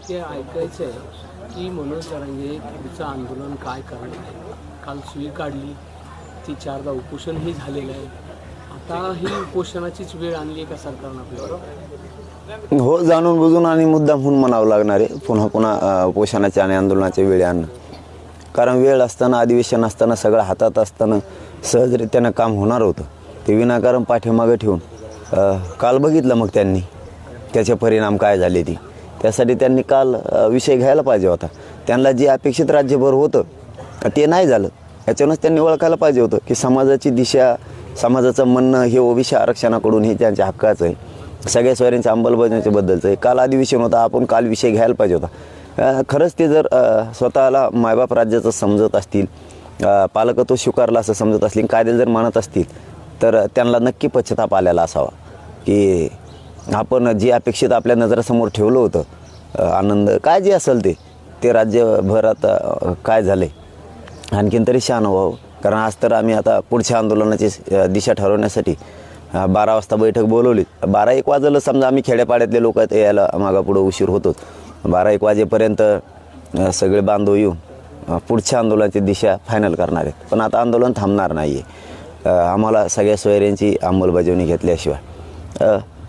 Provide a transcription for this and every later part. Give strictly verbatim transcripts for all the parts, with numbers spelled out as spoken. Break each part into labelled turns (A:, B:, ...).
A: ते ऐकायचं आहे की मनोज जरांगे पुढचं आंदोलन काय करणार आहे. काल सुई काढली, ती चारदा उपोषणही झालेलं आहे. आता ही उपोषणाचीच वेळ आणली आहे का सरकारनं आपल्याला?
B: हो, जाणून बुजून आणि मुद्दाम म्हणून म्हणावं लागणार आहे पुन्हा पुन्हा उपोषणाच्या आणि आंदोलनाच्या वेळी आणणं. कारण वेळ असताना, अधिवेशन असताना, सगळं हातात असताना सहजरित्यानं काम होणार होतं. ते विनाकारण पाठीमागं ठेवून काल बघितलं मग त्यांनी त्याचे परिणाम काय झाले ती. त्यासाठी त्यांनी काल विषय घ्यायला पाहिजे होता. त्यांना जे अपेक्षित राज्यभर होतं ते नाही झालं. याच्यावरूनच त्यांनी ओळखायला पाहिजे होतं की समाजाची दिशा, समाजाचं म्हणणं हे ओबीसी आरक्षणाकडून हे त्यांच्या हक्काचं आहे, सगळ्या सोयऱ्यांच्या अंमलबजावणीच्या बद्दलचं आहे. काल अधिवेशन होतं, आपण काल विषय घ्यायला पाहिजे होता. खरंच ते जर स्वतःला मायबाप राज्याचं समजत असतील, पालकत्व स्वीकारलं असं समजत असतील, कायदे जर मानत असतील, तर त्यांना नक्की पश्चाताप आलेला असावा की आपण जे अपेक्षित आपल्या नजरासमोर ठेवलं होतं, आनंद काय जे असेल ते ते राज्यभरात काय झालं आहे आणखीन तरी शहाणं व्हावं. कारण आज तर आम्ही आता पुढच्या आंदोलनाची दिशा ठरवण्यासाठी बारा वाजता बैठक बोलवली. बारा एक वाजलं समजा, आम्ही खेड्यापाड्यातले लोक यायला मागापुढं उशीर होतोच. बारा एक वाजेपर्यंत सगळे बांधव येऊन पुढच्या आंदोलनाची दिशा फायनल करणार आहेत. पण आता आंदोलन थांबणार नाही आहे. आम्हाला सगळ्या सोयऱ्यांची अंमलबजावणी घेतल्याशिवाय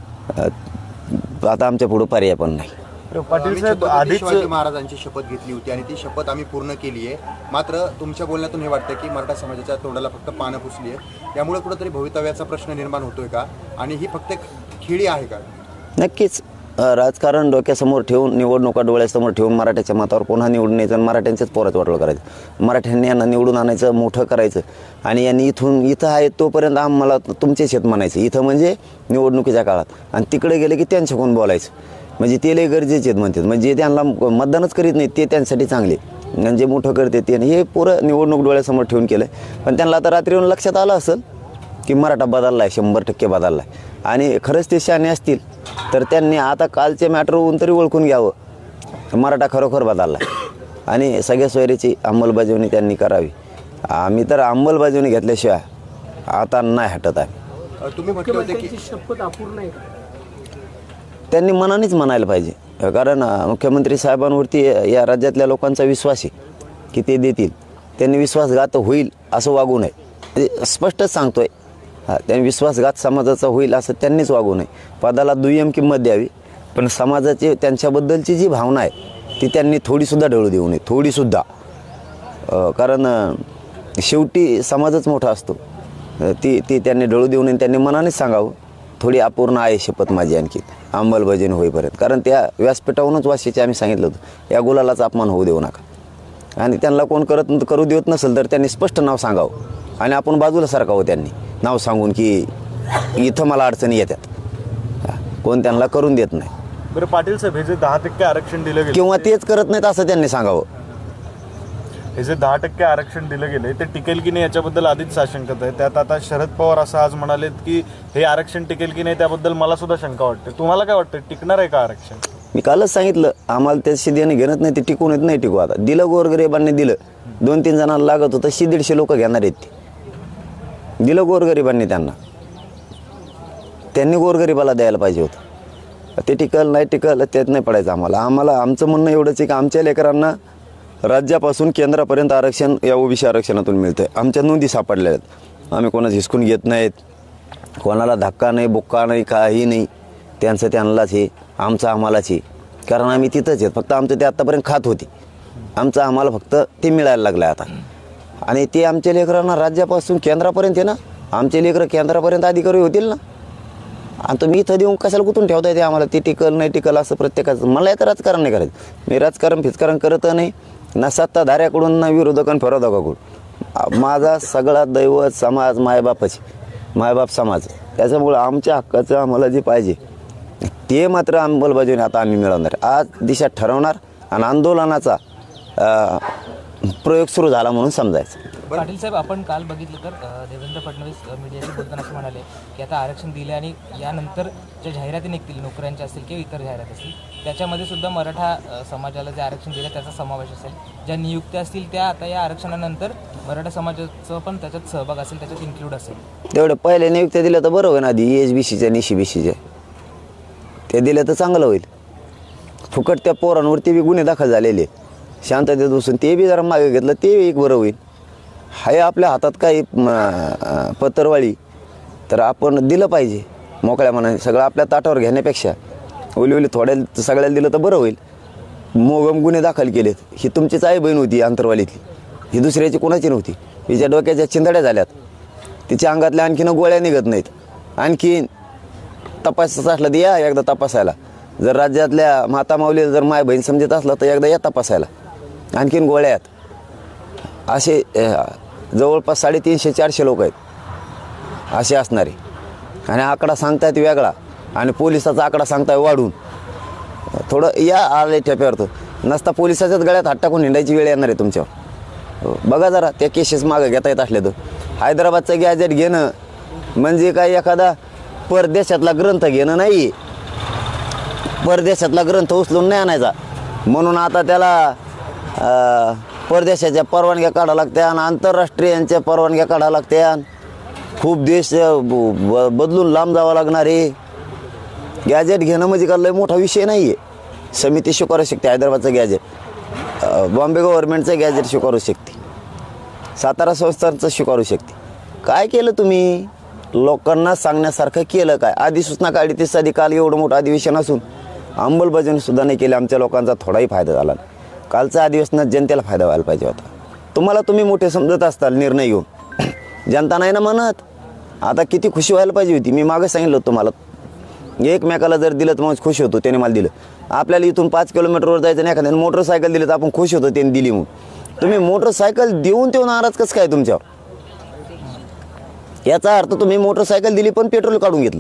B: आता आमच्या पुढं पर्याय पण नाही.
C: पाटील साहेब, आधीच शिवाजी महाराजांची शपथ घेतली होती आणि ती शपथ आम्ही पूर्ण केली आहे. मात्र तुमच्या बोलण्यातून हे वाटतं की मराठा समाजाच्या तोंडाला फक्त पानं पुसली आहे. त्यामुळे कुठेतरी भवितव्याचा प्रश्न निर्माण होतोय का आणि ही फक्त खेळी आहे का?
B: नक्कीच राजकारण डोक्यासमोर ठेवून, निवडणुका डोळ्यासमोर ठेवून मराठ्याच्या मतावर पुन्हा निवडून यायचं आणि मराठ्यांचंच पोरात वाटलं करायचं. मराठ्यांनी यांना निवडून आणायचं, मोठं करायचं आणि यांनी इथून इथं आहे तोपर्यंत आम्हाला तुमचे शेत म्हणायचं. इथं म्हणजे निवडणुकीच्या काळात, आणि तिकडे गेले की त्यांच्याकडून बोलायचं. म्हणजे ते लय गरजेचे आहेत म्हणतात. म्हणजे त्यांना मतदानच करीत नाही ते त्यांच्यासाठी चांगले, म्हणजे मोठं करते ते. हे पुरं निवडणूक डोळ्यासमोर ठेवून केलं. पण त्यांना आता रात्री येऊन लक्षात आलं असेल की मराठा बदलला आहे, शंभर टक्के बदलला आहे. आणि खरंच ते शहाणे असतील तर त्यांनी आता कालच्या मॅटरवरून तरी ओळखून घ्यावं मराठा खरोखर बदलला आहे आणि सगळ्या सोयरीची अंमलबजावणी त्यांनी करावी. आम्ही तर अंमलबजावणी घेतल्याशिवाय आता नाही हटत आहे.
C: तुम्ही म्हटलं होतं की
A: शपथ अपूर्ण आहे का?
B: त्यांनी मनानेच म्हणायला पाहिजे. कारण मुख्यमंत्री साहेबांवरती या राज्यातल्या लोकांचा विश्वास आहे की ते देतील. त्यांनी विश्वासघात होईल असं वागू नये, म्हणजे स्पष्टच सांगतोय. हां, त्यांनी विश्वासघात समाजाचा होईल असं त्यांनीच वागू नये. पदाला दुय्यम किंमत द्यावी, पण समाजाची त्यांच्याबद्दलची जी भावना आहे ती त्यांनी थोडीसुद्धा ढळू देऊ नये, थोडीसुद्धा. कारण शेवटी समाजच मोठा असतो. ती ती त्यांनी ढळू देऊ नये. त्यांनी मनानेच सांगावं थोडी अपूर्ण आहे शपथ माझी आणखी अंमलबजावणी होईपर्यंत. कारण त्या व्यासपीठावरूनच वाशीचे आम्ही सांगितलं होतं या गुलालाचा अपमान होऊ देऊ नका. आणि त्यांना कोण करत करू देत नसेल तर त्यांनी स्पष्ट नाव सांगावं आणि आपण बाजूला सारखावं. त्यांनी नाव सांगून की इथं मला अडचणी येतात, कोण त्यांना करून देत नाही.
C: बरं पाटील साहेब, हे जे दहा टक्के आरक्षण दिलं गेलं
B: किंवा तेच करत नाहीत असं त्यांनी सांगावं.
C: हे जे दहा टक्के आरक्षण दिलं गेले ते टिकेल की नाही याच्याबद्दल आधीच साशंकता आहे. त्यात आता शरद पवार असं आज म्हणालेत की हे आरक्षण टिकेल की नाही त्याबद्दल मला सुद्धा शंका वाटते. तुम्हाला काय वाटतं, टिकणार आहे का आरक्षण?
B: मी कालच सांगितलं आम्हाला त्याशी देणे घेणत नाही, ते टिकून येत नाही. टिकू आता दिलं, गोरगरिबांनी दिलं. दोन तीन जणांना लागत होतं, शे दीडशे लोक घेणार आहेत. ते दिलं गोरगरिबांनी, त्यांना त्यांनी गोरगरिबाला द्यायला पाहिजे होतं. ते टिकल नाही टिकल त्यात नाही पडायचं आम्हाला. आम्हाला आमचं म्हणणं एवढंच आहे की आमच्या लेकरांना राज्यापासून केंद्रापर्यंत आरक्षण या ओबीसी आरक्षणातून मिळतं आहे. आमच्या नोंदी सापडल्या आहेत. आम्ही कोणाच हिसकून घेत नाहीत, कोणाला धक्का नाही, बुक्का नाही, काही नाही. त्यांचं त्यांनाच हे, आमचं आम्हालाच हे. कारण आम्ही तिथंच आहेत. फक्त आमचं ते आत्तापर्यंत खात होती, आमचं आम्हाला फक्त ते मिळायला लागलं आहे आता. आणि ते आमच्या लेकरांना राज्यापासून केंद्रापर्यंत आहे ना, आमचे लेकरं केंद्रापर्यंत अधिकारी होतील ना. आणि तुम्ही इथं देऊन कशाला कुठून ठेवता येते आम्हाला? ते टिकल नाही टिकल असं प्रत्येकाचं. मला याचं राजकारण नाही करायचं. मी राजकारण फिजकारण करत नाही, ना सत्ताधाऱ्याकडून ना विरोधकांना फिरोधकाकडून. माझा सगळा दैवत समाज मायबापाची, मायबाप समाज. त्याच्यामुळं आमच्या हक्काचं आम्हाला जे पाहिजे ते मात्र अंमलबजावणी आता आम्ही मिळवणार. आज दिशा ठरवणार आणि आंदोलनाचा प्रयोग सुरू झाला म्हणून समजायचं.
D: पाटील साहेब, आपण काल बघितलं तर देवेंद्र फडणवीस मीडियाशी बोलताना असं म्हणाले की आता आरक्षण दिले आणि यानंतर ज्या जाहिराती निघतील नोकऱ्यांच्या असतील किंवा इतर जाहिरात असतील त्याच्यामध्ये सुद्धा मराठा समाजाला जे आरक्षण दिलं त्याचा समावेश असेल. ज्या नियुक्त्या असतील त्या आता या आरक्षणानंतर मराठा समाजाचं पण त्याच्यात सहभाग असेल, त्याच्यात इन्क्लूड असेल.
B: तेवढे पहिले नियुक्त्या दिल्या तर बरं होईल. आधी एच बी सीच्या निशी बी सीच्या ते दिलं तर चांगलं होईल. फुकट त्या पोरांवरती बी गुन्हे दाखल झालेले शांततेत बसून ते बी जरा मागे घेतलं ते एक बरं होईल. हाय आपल्या हातात काही म, पत्रवाळी तर आपण दिलं पाहिजे मोकळ्या मनाने. सगळं आपल्या ताटावर घेण्यापेक्षा ओली ओली थोड्या सगळ्याला दिलं तर बरं होईल. मोगम गुन्हे दाखल केलेत. ही तुमचीच आई बहीण होती अंतरवालीतली, ही दुसऱ्याची कोणाची नव्हती. हिच्या डोक्याच्या चिंधड्या झाल्यात, तिच्या अंगातल्या आणखीन गोळ्या निघत नाहीत. आणखीन तपासायचं असलं तर या एकदा तपासायला. जर राज्यातल्या माता माऊली जर माय बहीण समजत असलं तर एकदा या तपासायला. आणखीन गोळ्या आहेत. असे जवळपास साडेतीनशे चारशे लोक आहेत असे असणारे. आणि आकडा सांगतायत वेगळा आणि पोलिसाचा आकडा सांगताय वाढून. थोडं या आले ठेप्यावर तर नसता पोलिसाच्याच गळ्यात हात टाकून हिंडायची वेळ येणार आहे तुमच्यावर. बघा जरा त्या केसेस मागं घेता येत असले तर. हैदराबादचं गॅजेट घेणं म्हणजे काय एखादा परदेशातला ग्रंथ घेणं नाही. परदेशातला ग्रंथ उचलून नाही आणायचा. म्हणून आता त्याला परदेशाच्या परवानग्या काढावं लागत्या आणि आंतरराष्ट्रीयांच्या परवानग्या काढावं लागत्या. खूप देश ब बदलून लांब जावं लागणार आहे. गॅजेट घेणं म्हणजे का लय मोठा विषय नाही आहे. समिती स्वीकारू शकते हैदराबादचं गॅजेट, बॉम्बे गव्हर्नमेंटचं गॅजेट स्वीकारू शकते, सातारा संस्थांचं स्वीकारू शकते. काय केलं तुम्ही? लोकांना सांगण्यासारखं केलं काय? अधिसूचना काढली ती साधी काल एवढं मोठं अधिवेशन असून अंमलबजावणीसुद्धा नाही केली. आमच्या लोकांचा थोडाही फायदा झाला नाही. कालच्या अधिवेशनात जनतेला फायदा व्हायला पाहिजे होता. तुम्हाला तुम्ही मोठे समजत असताल निर्णय घेऊन, जनता नाही ना म्हणत. आता किती खुशी व्हायला पाहिजे होती. मी मागे सांगितलं होतं तुम्हाला, एकमेकाला जर दिलं तर मग खुश होतो. त्याने मला दिलं. आपल्याला इथून पाच किलोमीटरवर जायचं नाही, एखाद्याने मोटरसायकल दिली तर आपण खुश होतो त्याने दिली म्हणून. तुम्ही मोटरसायकल देऊन तेव्हा नाराज कसं काय तुमच्यावर? याचा अर्थ तुम्ही मोटरसायकल दिली पण पेट्रोल काढून घेतलं.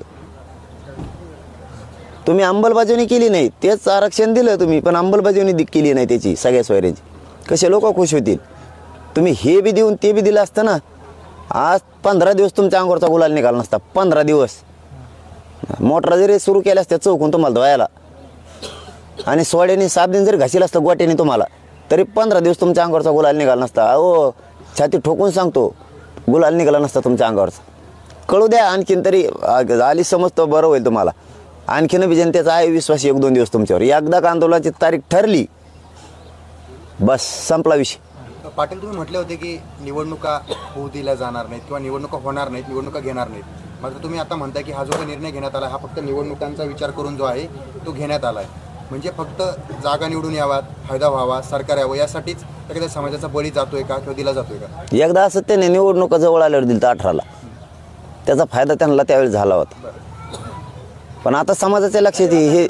B: तुम्ही अंमलबजावणी केली नाही. तेच आरक्षण दिलं तुम्ही पण अंमलबजावणी केली नाही त्याची सगळ्या सोयऱ्यांची. कसे लोक खुश होतील? तुम्ही हे बी देऊन ते बी दिलं असतं ना. आज पंधरा दिवस तुमच्या अंगावरचा गुलाल निघाला नसता. पंधरा दिवस मोटर जरी सुरू केल्या असत्या चौकून तुम्हाला धुवायला आणि सोड्याने सात दिन जरी घासील असतं गोट्याने तुम्हाला तरी पंधरा दिवस तुमच्या अंगावरचा गुलाल निघाला नसता. अहो छाती ठोकून सांगतो गुलाल निघाला नसता तुमच्या अंगावरचा. कळू द्या आणखीन तरी आली समजतं बरं होईल तुम्हाला. आणखीन बी जनतेचा आहे विश्वास एक दोन दिवस तुमच्यावर. एकदा का आंदोलनाची तारीख ठरली बस संपला विषय.
C: पाटील तुम्ही म्हटले होते की निवडणुका होऊ दिल्या जाणार नाहीत किंवा निवडणुका होणार नाहीत, निवडणुका घेणार नाहीत. मात्र तुम्ही आता म्हणताय की हा जो काही निर्णय घेण्यात आला हा फक्त निवडणुकांचा विचार करून जो आहे तो घेण्यात आला आहे. म्हणजे फक्त जागा निवडून याव्यात, फायदा व्हावा, सरकार यावं यासाठीच एखाद्या समाजाचा बळी जातोय का किंवा दिला जातोय का?
B: एकदा असं त्याने निवडणुका जवळ आल्यावर दिलं तर अठराला त्याचा फायदा त्यांना त्यावेळी झाला होता. पण आता समाजाच्या लक्षात हे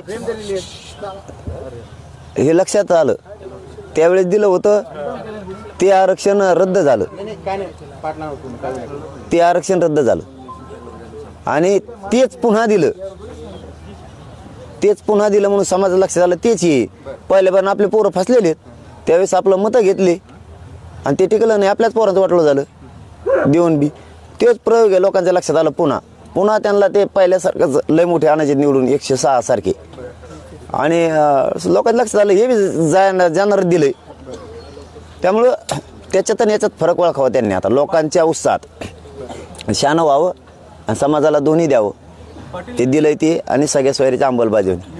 B: हे लक्षात आलं त्यावेळेस दिलं होतं ते आरक्षण रद्द झालं. ते आरक्षण रद्द झालं आणि तेच पुन्हा दिलं. तेच पुन्हा दिलं म्हणून समाजाला लक्षात आलं तेच ये. पहिल्यापासून आपले पोरं फसलेले त्यावेळेस आपलं मतं घेतले आणि ते टिकलं नाही. आपल्याच पोरांचं वाटलं झालं देऊन बी. तेच प्रयोग आहे लोकांच्या लक्षात आलं. पुन्हा पुन्हा त्यांना ते पहिल्यासारखंच लय मोठे आणायचे निवडून एकशे सहा सारखे आणि लोकांच्या लक्षात आलं हे बी जाणार जाणार दिलंय. त्यामुळं त्याच्यात आणि याच्यात फरक ओळखावा त्यांनी. आता लोकांच्या उत्साहात शहाणं व्हावं आणि समाजाला दोन्ही द्यावं. ते दिलंय ते आणि सगळ्या सोयरीची अंमलबजावणी.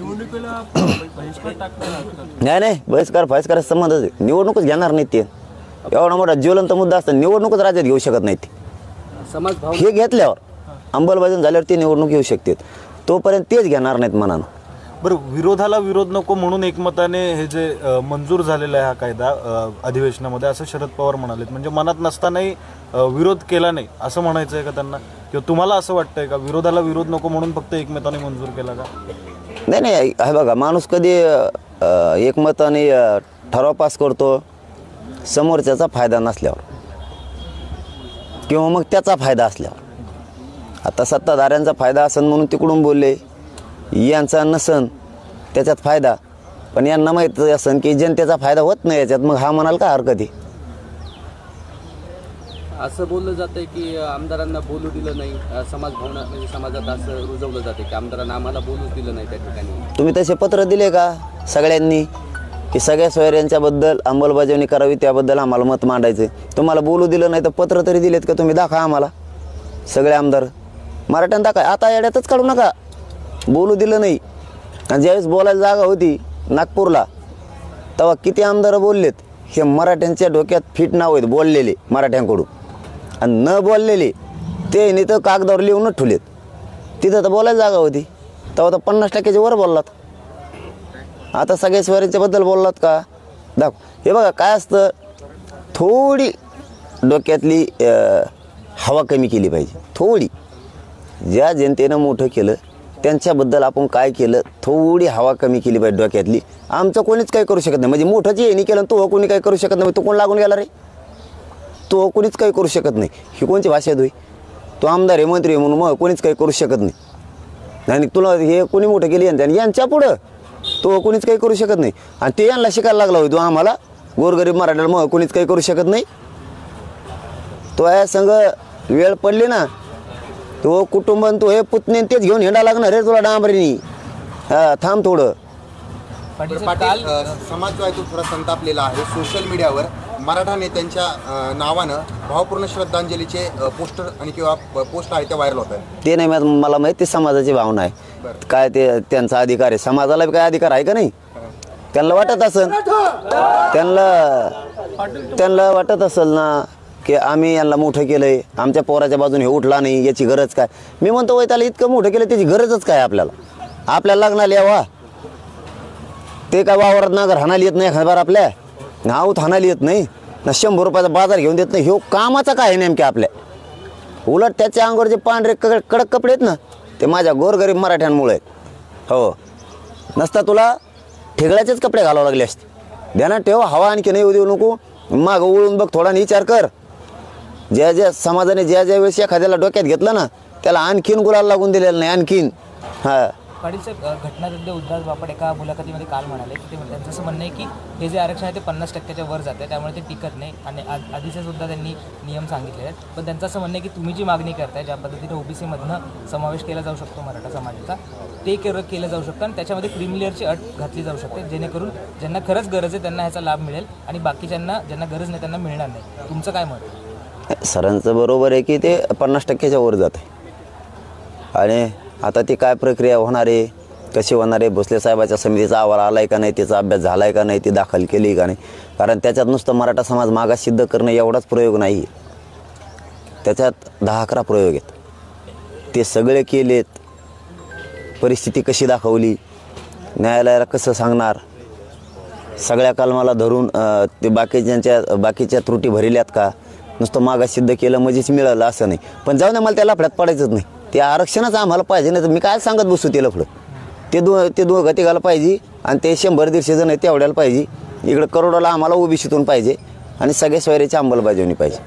B: नाही नाही बहिष्कार बहिष्काराचा संबंधच आहे. निवडणूकच घेणार नाहीत ते. एवढा मोठा ज्वलंत मुद्दा असता निवडणूकच राज्यात घेऊ शकत नाहीत ते.
A: समाज
B: हे घेतल्यावर अंमलबजावणी झाल्यावर ते निवडणूक घेऊ शकतात. तोपर्यंत तेच घेणार नाहीत मनानं.
E: बरं, विरोधाला विरोध नको म्हणून एकमताने हे जे अ, मंजूर झालेला आहे हा कायदा अ, अधिवेशनामध्ये असं शरद पवार म्हणालेत. म्हणजे मनात नसतानाही अ, विरोध केला नाही असं म्हणायचं आहे का त्यांना? किंवा तुम्हाला असं वाटतंय का विरोधाला विरोध नको म्हणून फक्त एकमताने मंजूर केला का?
B: नाही नाही हे बघा माणूस कधी अ, एकमताने अ, ठराव पास करतो समोरच्याचा फायदा नसल्यावर किंवा मग त्याचा फायदा असल्यावर. आता सत्ताधाऱ्यांचा फायदा असन म्हणून तिकडून बोलले, यांचा नसन त्याच्यात फायदा. पण यांना माहीत असन की जनतेचा फायदा होत नाही याच्यात, मग हा म्हणाल का हरकत आहे?
F: असं बोललं जातं की आमदारांना बोलू दिलं नाही, समाज भावना म्हणजे समाजात असं रुजवलं जाते की आमदारांना आम्हाला बोलूच दिलं नाही त्या ठिकाणी.
B: तुम्ही तसे पत्र दिले का सगळ्यांनी की सगळ्या सोयऱ्यांच्याबद्दल अंमलबजावणी करावी त्याबद्दल आम्हाला मत मांडायचं? तुम्हाला बोलू दिलं नाही तर पत्र तरी दिलेत का तुम्ही? दाखवा आम्हाला सगळे आमदार मराठ्यानं दाखवा. आता येड्यातच काढू नका. बोलू दिलं नाही आणि ज्यावेळेस बोलायला जागा होती नागपूरला, तेव्हा किती आमदार बोललेत, हे मराठ्यांच्या डोक्यात फिट नाव आहेत बोललेले मराठ्यांकडून, आणि न बोललेले ते नाही तर कागदावर लिहूनच ठेवलेत. तिथं तर बोलायला जागा होती, तेव्हा तर पन्नास टक्क्याच्या वर बोललात. आता सगळ्या स्वारींच्याबद्दल बोललात का? दाख हे बघा काय असतं, थोडी डोक्यातली हवा कमी केली पाहिजे. थोडी ज्या जनतेनं मोठं केलं त्यांच्याबद्दल आपण काय केलं, थोडी हवा कमी केली पाहिजे डोक्यातली. आमचं कोणीच काही करू शकत नाही, म्हणजे मोठं जे यांनी केलं तो कोणी काही करू शकत नाही. तो कोण लागून गेला रे? तो कोणीच काही करू शकत नाही. ही कोणची भाषा आहे? तो आमदार आहे, मंत्री आहे म्हणून मग कोणीच काही करू शकत नाही. आणि तुला हे कोणी मोठं केली यांच्या यांच्या पुढं तो कोणीच काही करू शकत नाही. आणि ते यांना शिकायला लागला होतो आम्हाला गोरगरीब मराठ्याला मग कोणीच काही करू शकत नाही. तो या संघ वेळ पडली ना, तो कुटुंब तो हे पुतणे तेच घेऊन हिंडा लागणार रे तुला डांबरीनी. हा थांब थोडं.
D: पाटील साहेब,
C: पाटील
D: काल
C: अ, समाज जो आहे तो थोडा संतापलेला आहे. सोशल मीडियावर मराठा नेत्यांच्या अ, नावानं भावपूर्ण श्रद्धांजलीचे अ, पोस्टर आणि किंवा प- पोस्ट आहे ते व्हायरल होत आहेत.
B: ते नाही मा- मला माहिती समाजाची भावना आहे. काय ते त्यांचा अधिकार आहे, समाजाला बी काय अधिकार आहे का नाही? त्यांना वाटत असेल त्यांना त्यांना वाटत असेल ना की आम्ही यांना मोठं केलंय, आमच्या पोराच्या बाजूने हे उठला नाही, याची गरज काय? मी म्हणतो वय त्याला इतकं मोठं केलं त्याची गरजच काय? आपल्याला आपल्याला लग्नाला यावा, ते काय वावरात नागर हाणायला येत नाही, खबर आपल्या नाऊत हाणायला येत नाही ना, शंभर रुपयाचा बाजार घेऊन देत नाही. ह्यो कामाचा काय आहे नेमके आपल्या? उलट त्याच्या अंगावर जे पांढरे कडक कडक कपडे आहेत ना, ते माझ्या गोरगरीब मराठ्यांमुळे आहेत. हो, नसता तुला ठेगळ्याचेच कपडे घालावे लागले असते. ध्यानात ठेव, हवा आणखी नाही येऊ देऊ नको. माग वळून बघ, थोडा विचार कर. ज्या ज्या समाजाने ज्या ज्या वेळेस एखाद्याला डोक्यात घेतलं ना, त्याला आणखीन गुलाल लागून दिलेलं नाही आणखीन. हा
D: पाटील साहेब, अ, घटनादुद्ध उद्धव बापट एका मुलाखतीमध्ये काल म्हणाले की ते त्यांचं असं म्हणणं आहे की हे जे आरक्षण आहे ते पन्नास टक्क्याच्या वर जातं, त्यामुळे ते टिकत नाही. आणि आ- आधीचे सुद्धा त्यांनी नियम सांगितले आहेत. पण त्यांचं असं म्हणणं आहे की तुम्ही जी मागणी करताय, ज्या पद्धतीने ओबीसीमधनं समावेश केला जाऊ शकतो मराठा समाजाचा, ते केलं केलं जाऊ शकतं. आणि त्याच्यामध्ये क्रीम लेअरची अट घातली जाऊ शकते, जेणेकरून ज्यांना खरंच गरज आहे त्यांना ह्याचा लाभ मिळेल आणि बाकीच्यांना ज्यांना गरज नाही त्यांना मिळणार नाही. तुमचं काय मत आहे?
B: सरांचं बरोबर आहे की ते पन्नास टक्क्याच्या वर जात आहे. आणि आता ती काय प्रक्रिया होणार आहे, कशी होणार आहे, भोसले साहेबाच्या समितीचा अहवाल आला आहे का नाही, त्याचा अभ्यास झाला आहे का नाही, ती दाखल केली का नाही? कारण त्याच्यात नुसतं मराठा समाज मागास सिद्ध करणं एवढाच प्रयोग नाही आहे, त्याच्यात दहा अकरा प्रयोग आहेत. ते सगळे केलेत. परिस्थिती कशी दाखवली, न्यायालयाला कसं सांगणार, सगळ्या कलमाला धरून अ, ते बाकीच्यांच्या बाकीच्या त्रुटी भरिल्यात का? नुसतं मागास सिद्ध केलं म्हणजेच मिळालं असं नाही. पण जाऊ दे, मला त्या लफड्यात पडायचंच नाही. ते आरक्षणच आम्हाला पाहिजे, नाही तर मी काय सांगत बसू ते लफडं. ते दो ते दोघं तिघाला पाहिजे आणि ते शंभर दीडशे जण आहेत तेवढ्याला पाहिजे. इकडं करोडाला आम्हाला ओबीसीतून पाहिजे आणि सगळे सोयऱ्याची अंमलबजावणी पाहिजे.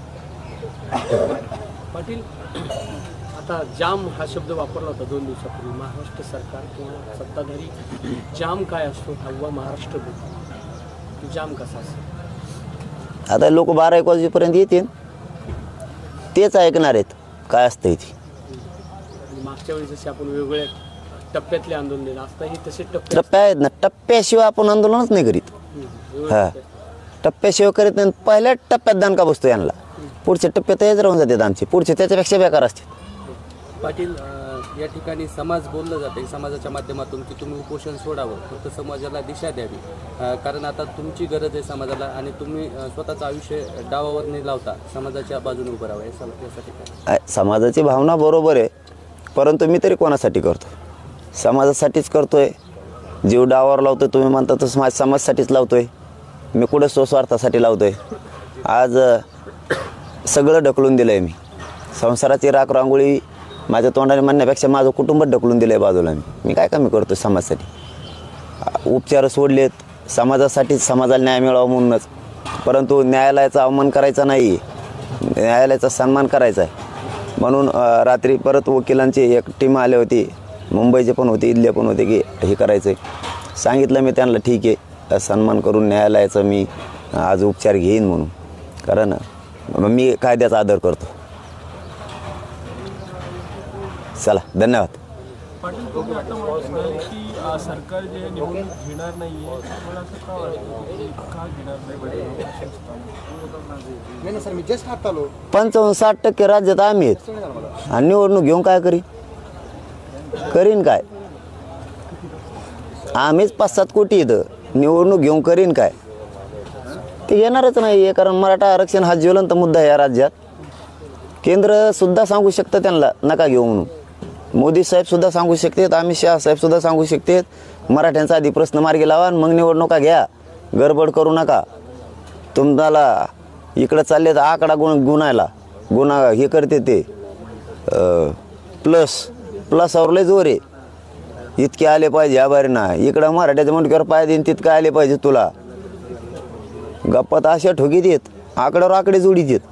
A: पाटील, आता जाम हा शब्द वापरला होता दोन दिवसापूर्वी. महाराष्ट्र सरकार किंवा सत्ताधारी जाम काय असतो हवा महाराष्ट्र बोलतो, जाम कसा असतो?
B: आता लोक बारा एक वाजेपर्यंत येतील, तेच ऐकणार आहेत काय असतं इथे.
A: मागच्या वेळी जसे आपण वेगवेगळ्या टप्प्यातले आंदोलन दिलं, आता हे तसे टप्पे
B: टप्प्या आहेत ना, टप्प्याशिवाय आपण आंदोलनच नाही करीत. हा, टप्प्याशिवाय करीत नाही. पहिल्या टप्प्यात दणका बसतो यांना, पुढच्या टप्प्यात हेच राहून जातात आमचे, पुढचे त्याच्यापेक्षा बेकार असते.
F: पाटील, अ, या ठिकाणी समाज बोललं जाते समाजाच्या माध्यमातून की तुम्ही उपोषण सोडावं, फक्त समाजाला दिशा द्यावी. अ, कारण आता तुमची गरज आहे समाजाला आणि तुम्ही अ, स्वतःचं आयुष्य डावावर न लावता समाजाच्या बाजूने उभं राहावं यासाठी यासाठी काय?
B: आ- समाजाची भावना बरोबर आहे, परंतु मी तरी कोणासाठी करतो? समाजासाठीच करतोय. जीव डावावर लावतोय तुम्ही म्हणता तसं माझ्या समाजासाठीच लावतोय. मी कुठं स्वस्वार्थासाठी लावतोय? आज अ, सगळं ढकलून दिलं आहे मी. संसाराची राख रांगोळी माझ्या तोंडाने म्हणण्यापेक्षा माझं कुटुंबच ढकलून दिलं आहे बाजूला. मी मी काय कमी करतो समाजासाठी? उपचार सोडलेत समाजासाठी, समाजाला न्याय मिळावा म्हणूनच. परंतु न्यायालयाचा अवमान करायचा नाही, न्यायालयाचा सन्मान करायचा आहे. म्हणून अ, रात्री परत वकिलांची एक टीम आली होती, मुंबईचे पण होते, इथले पण होते, की हे करायचं आहे. सांगितलं मी त्यांना, ठीक आहे, सन्मान करून न्यायालयाचा मी आज उपचार घेईन म्हणून. कारण मी कायद्याचा आदर करतो. चला, धन्यवाद.
G: पाटील, तुम्ही आता म्हणताय की अ, सरकार जे निवडणूक घेणार नाहीये, मला असं का वाटतं की का घेणार नाही?
C: नाही नाही सर, मी जस्ट हात आलो.
B: पंचावन्न साठ टक्के राज्यात आम्ही आहेत आणि निवडणूक घेऊन काय करीन करीन काय? आम्हीच पाच सात कोटी इथं निवडणूक घेऊन करीन काय, ते येणारच नाही आहे. कारण मराठा आरक्षण हा ज्वलंत मुद्दा आहे या राज्यात. केंद्र सुद्धा सांगू शकतं त्यांना नका घेऊ म्हणून, मोदी साहेब सुद्धा सांगू शकतात, अमित शहा साहेब सुद्धा सांगू शकतात, मराठ्यांचा आधी प्रश्न मार्गी लावा आणि मग निवडणुका घ्या, गडबड करू नका. तुम्हाला इकडं चालले तर आकडा गुण गुणायला गुन्हा हे करते ते प्लस प्लसवर लय जोर आहे. इतके आले पाहिजे आभारी ना, इकडं मराठ्याच्या मुंडक्यावर पाय देईन तितकं आले पाहिजे तुला. गप्पात अशा ठोकीत येत, आकड्यावर आकडे जोडीत येत.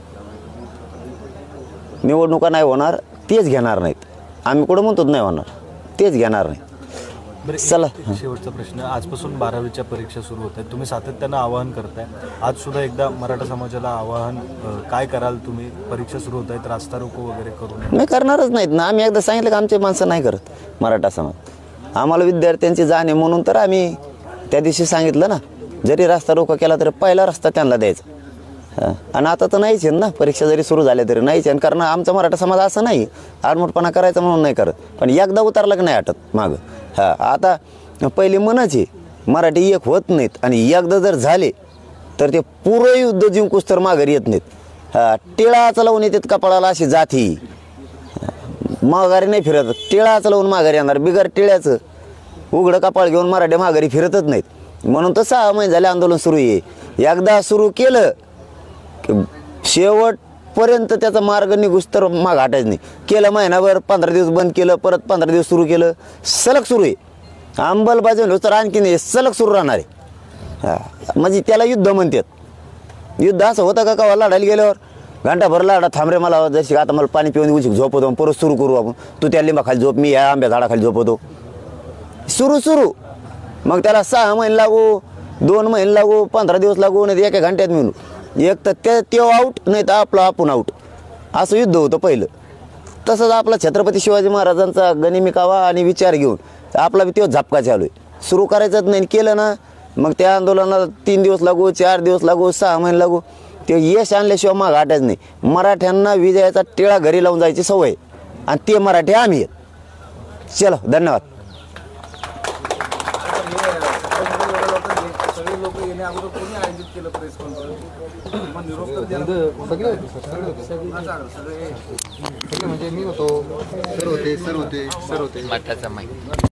B: निवडणुका नाही होणार, तेच घेणार नाहीत. आम्ही कुठं म्हणतो नाही होणार, तेच घेणार नाही.
E: बरं,
B: चला.
E: एक शेवटचा प्रश्न. आजपासून बारावीच्या परीक्षा सुरू होत आहेत, तुम्ही सातत्यानं आवाहन करताय. आज सुद्धा एकदा मराठा समाजाला आवाहन अ, काय कराल तुम्ही? परीक्षा सुरू होत आहेत, रास्ता रोको वगैरे करू नये.
B: नाही करणारच नाहीत ना. आम्ही एकदा सांगितलं की आमचे माणसं नाही करत मराठा समाज. आम्हाला विद्यार्थ्यांची जाण आहे म्हणून तर आम्ही त्या दिवशी सांगितलं ना, जरी रस्ता रोको केला तरी पहिला रस्ता त्यांना द्यायचा. हां, आणि आता तर नाहीच आहे ना, परीक्षा जरी सुरू झाल्या तरी नाहीच आहे. कारण आमचा मराठा समाज असं नाही आडमोठपणा करायचा म्हणून नाही करत, पण एकदा उतरला की नाही आटत मागं. हां, आता पहिली मनच आहे मराठी एक होत नाहीत, आणि एकदा जर झाले तर ते पुरं युद्ध जिंकूस तर माघारी येत नाहीत. हां, टिळाचं लावून येतात कपाळाला अशी जाती, माघारी नाही फिरत. टिळाचं लावून माघारी येणार, बिगर टिळ्याचं उघडं कपाळ घेऊन मराठी माघारी फिरतच नाहीत. म्हणून तर सहा महिने झाले आंदोलन सुरू आहे. एकदा सुरू केलं की शेवटपर्यंत त्याचा मार्ग निघूस तर माग हटायचं नाही. केलं महिनाभर, पंधरा दिवस बंद केलं, परत पंधरा दिवस सुरू केलं, सलग सुरू आहे. अंमलबजावणी तर आणखी नाही, सलग सुरू राहणार आहे. हां, म्हणजे त्याला युद्ध म्हणतात. युद्ध असं होतं का का लढायला गेल्यावर घंटाभर लाडा थांबरे मला जशी आता मला पाणी पिऊन उशीक झोपवतो, परत सुरू करू आपण. तू त्या लिंबाखाली झोप, मी या आंब्या झाडाखाली झोपवतो. सुरू सुरू मग त्याला सहा महिने लागू, दोन महिने लागू, पंधरा दिवस लागू, नाही एका घंट्यात मिळून. एक तर ते तो आऊट, नाही तर आपलं आपण आऊट, असं युद्ध होतं पहिलं. तसंच आपला छत्रपती शिवाजी महाराजांचा गनिमिकावा आणि विचार घेऊन आपला बी तो झपका चालू आहे. सुरू करायचंच नाही, केलं ना मग त्या आंदोलनाला तीन दिवस लागू, चार दिवस लागू, सहा महिने लागू, ते यश आणल्याशिवाय माग हटायचं नाही. मराठ्यांना विजयाचा टिळा घरी लावून जायची सवय, आणि ते मराठी आम्ही आहेत. चलो, धन्यवाद.
C: म्हणजे मी होतो, सर होते सर होते सर होते